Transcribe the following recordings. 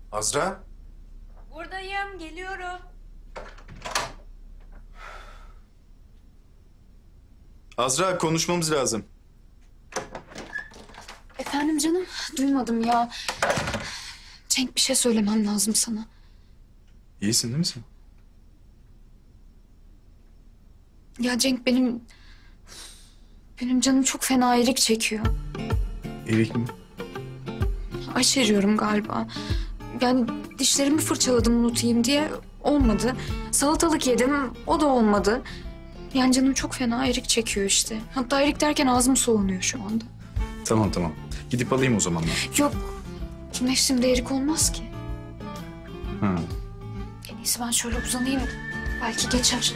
Azra? Buradayım, geliyorum. Azra, konuşmamız lazım. Efendim canım, duymadım ya. Cenk, bir şey söylemem lazım sana. İyisin değil mi sen? Ya Cenk, benim canım çok fena erik çekiyor. Erik mi? Aşeriyorum galiba. Yani dişlerimi fırçaladım unutayım diye, olmadı. Salatalık yedim, o da olmadı. Yani canım çok fena erik çekiyor işte. Hatta erik derken ağzım soğunuyor şu anda. Tamam. Gidip alayım o zaman ben. Yok, mevsimde erik olmaz ki. Ha. En iyisi ben şöyle uzanayım, belki geçer.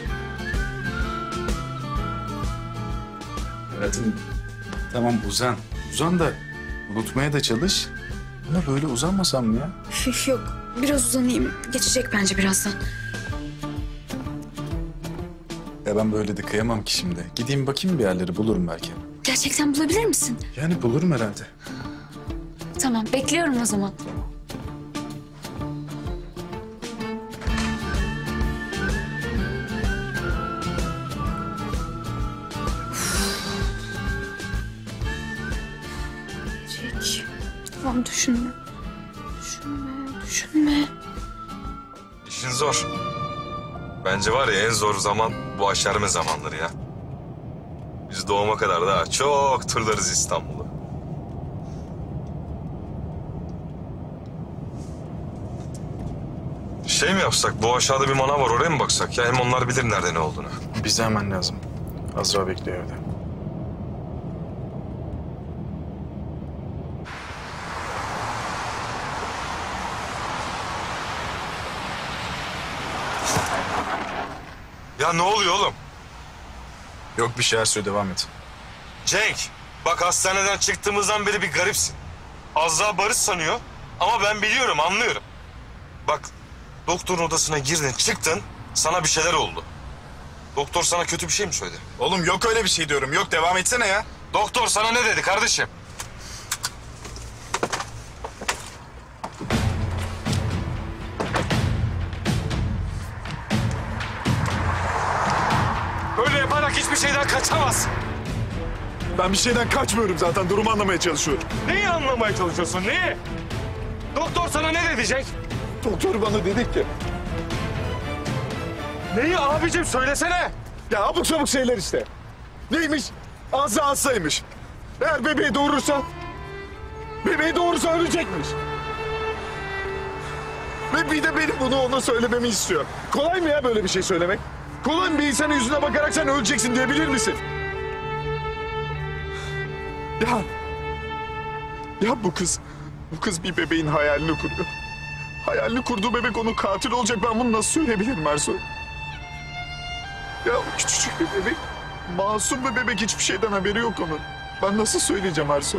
Hayatım, tamam uzan. Uzan da unutmaya da çalış. Ama böyle uzanmasam mı ya? Yok, biraz uzanayım. Geçecek bence birazdan. Ya ben böyle de kıyamam ki şimdi. Gideyim bakayım bir yerleri bulurum belki. Gerçekten bulabilir misin? Yani bulurum herhalde. Tamam, bekliyorum o zaman. Çek. Tamam, düşünme. Düşünme. İşin zor. Bence var ya, en zor zaman bu aşerme zamanları ya. Biz doğuma kadar daha çok turlarız İstanbul'u. Şey mi yapsak, bu aşağıda bir manav var, oraya mı baksak ya? Hem onlar bilir nerede ne olduğunu. Bize hemen lazım. Azra bekliyor evde. Ya ne oluyor oğlum? Yok bir şey, Ersoy devam et. Cenk, bak hastaneden çıktığımızdan beri bir garipsin. Azra Barış sanıyor ama ben biliyorum, anlıyorum. Bak, doktorun odasına girdin, çıktın, sana bir şeyler oldu. Doktor sana kötü bir şey mi söyledi? Oğlum yok öyle bir şey diyorum. Yok, devam etsene ya. Doktor sana ne dedi kardeşim? Böyle yaparak hiçbir şeyden kaçamazsın. Ben bir şeyden kaçmıyorum zaten. Durumu anlamaya çalışıyorum. Neyi anlamaya çalışıyorsun, neyi? Doktor sana ne diyecek? Doktor bana dedi ki... Neyi abicim, söylesene. Ya abuk sabuk şeyler işte. Neymiş? Azra hastaymış. Eğer bebeği doğurursa... Bebeği doğurursa ölecekmiş. Ve bir de benim bunu ona söylememi istiyor. Kolay mı ya böyle bir şey söylemek? Kolay mı bir insanın yüzüne bakarak sen öleceksin diyebilir misin? Ya... Ya bu kız bir bebeğin hayalini kuruyor. Hayalini kurduğu bebek onun katil olacak. Ben bunu nasıl söyleyebilirim Ersoy? Ya küçücük bir bebek, masum bir bebek, hiçbir şeyden haberi yok onun. Ben nasıl söyleyeceğim Ersoy?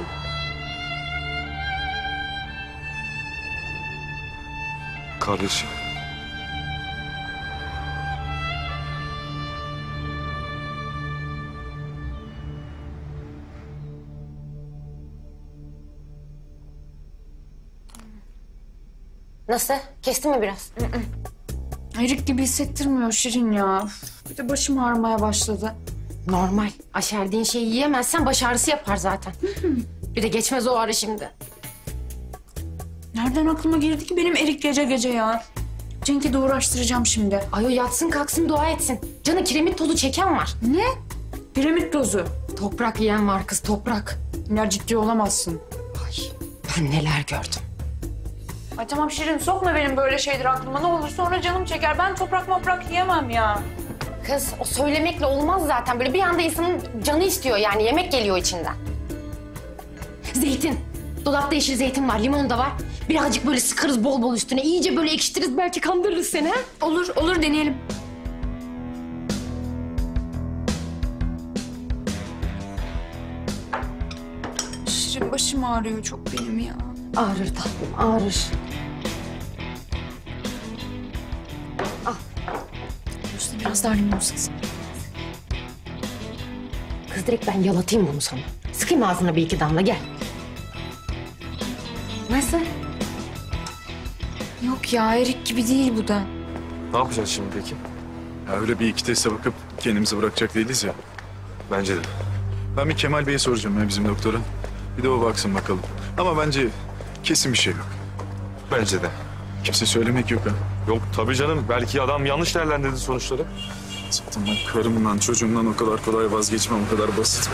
Kardeşim. Nasıl? Kestin mi biraz? Erik gibi hissettirmiyor Şirin ya. Bir de başım ağrımaya başladı. Normal. Aşerdiğin şeyi yiyemezsen baş ağrısı yapar zaten. Bir de geçmez o ağrı şimdi. Nereden aklıma girdi ki benim erik gece gece ya? Cenk'i de uğraştıracağım şimdi. Ay o yatsın kalksın dua etsin. Canı kiremit tozu çeken var. Ne? Piramit tozu. Toprak yiyen var kız, toprak. Ya ciddi olamazsın. Ay ben neler gördüm. Ay tamam Şirin, sokma benim böyle şeyler aklıma. Ne olur sonra canım çeker. Ben toprak moprak yiyemem ya. Kız o söylemekle olmaz zaten. Böyle bir anda insanın canı istiyor yani, yemek geliyor içinden. Zeytin. Dolapta yeşil zeytin var, limon da var. Birazcık böyle sıkarız bol bol üstüne. İyice böyle ekşitiriz, belki kandırırız seni ha. Olur deneyelim. Şirin, başım ağrıyor çok benim ya. Ağrır tatlım, ağrır. Üstüne biraz daha limon sıksın. Kız direkt ben yalatayım bunu sana. Sıkayım ağzına bir iki damla, gel. Nasıl? Yok ya, erik gibi değil bu da. Ne yapacağız şimdi peki? Ya öyle bir iki teste bakıp kendimizi bırakacak değiliz ya. Bence de. Ben bir Kemal Bey'e soracağım ya bizim doktora. Bir de o baksın bakalım. Ama bence kesin bir şey yok. Bence de. Kimse söylemek yok ha. Yok tabii canım. Belki adam yanlış değerlendirdi sonuçları. Zaten ben karımdan, çocuğumdan o kadar kolay vazgeçmem, o kadar basit.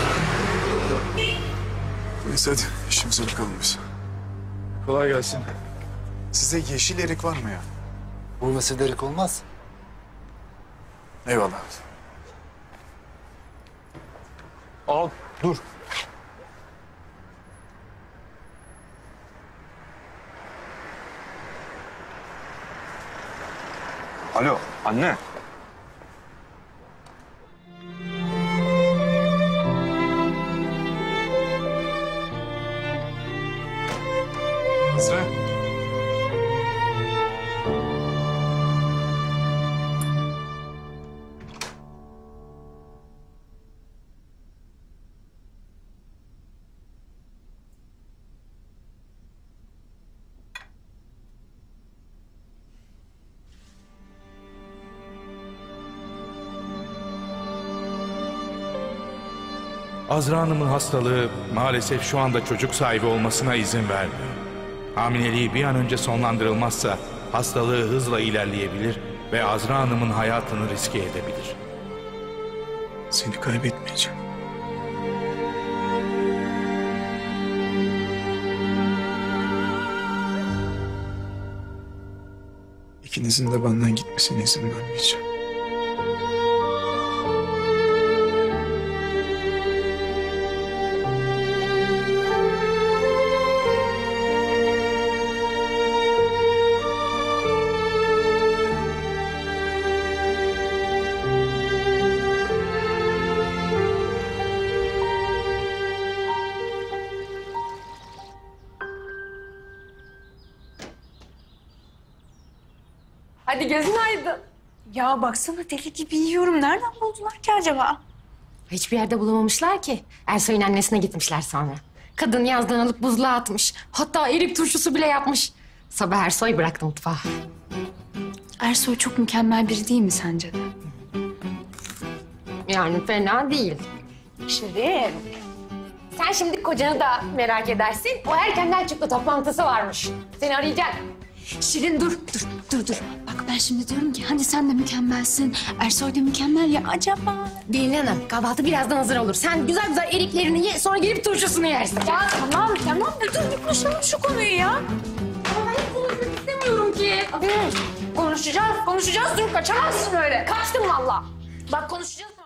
Neyse hadi işimize bakalım biz. Kolay gelsin. Size yeşil erik var mı ya? Bu mesele erik olmaz. Eyvallah. Al dur. Alo anne. Azra. Azra Hanım'ın hastalığı maalesef şu anda çocuk sahibi olmasına izin vermiyor. Hamileliği bir an önce sonlandırılmazsa hastalığı hızla ilerleyebilir ve Azra Hanım'ın hayatını riske edebilir. Seni kaybetmeyeceğim. İkinizin de benden gitmesine izin vermeyeceğim. Hadi gözün aydın. Ya baksana deli gibi yiyorum. Nereden buldular ki acaba? Hiçbir yerde bulamamışlar ki. Ersoy'un annesine gitmişler sonra. Kadın yazdan alıp buzluğa atmış. Hatta erik turşusu bile yapmış. Sabah Ersoy bıraktı mutfağı. Ersoy çok mükemmel biri değil mi sence de? Yani fena değil. Şirin. Sen şimdi kocanı da merak edersin. O erkenden çıktı, toplantısı varmış. Seni arayacak. Şirin dur. Bak ben şimdi diyorum ki hani sen de mükemmelsin. Ersoy da mükemmel ya acaba? Gelin hanım, kahvaltı birazdan hazır olur. Sen güzel güzel eriklerini ye, sonra gelip turşusunu yersin. Ya tamam. Dur bir konuşalım şu konuyu ya. Ama ben hiç konuşmak istemiyorum ki. Konuşacağız. Dur kaçamazsın öyle. Kaçtım valla. Bak konuşacağız.